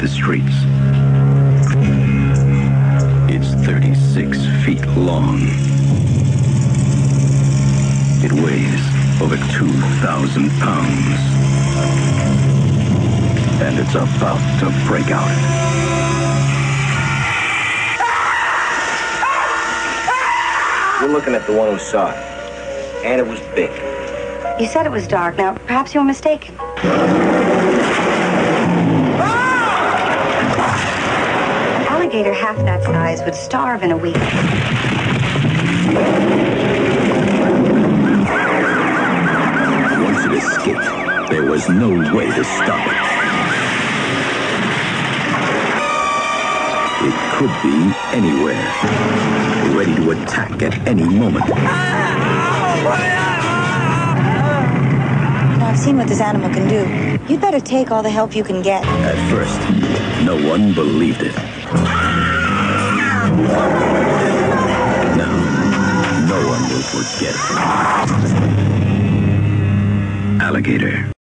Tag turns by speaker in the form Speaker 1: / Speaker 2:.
Speaker 1: the streets. It's 36 feet long. It weighs over 2,000 pounds. And it's about to break out.
Speaker 2: You're looking at the one who saw it. And it was big.
Speaker 3: You said it was dark. Now, perhaps you were mistaken. An alligator half that size would starve in a week.
Speaker 1: Once it escaped, there was no way to stop it. It could be anywhere, ready to attack at any moment.
Speaker 3: I've seen what this animal can do. You'd better take all the help you can get.
Speaker 1: At first, no one believed it. Now, no one will forget it. Alligator.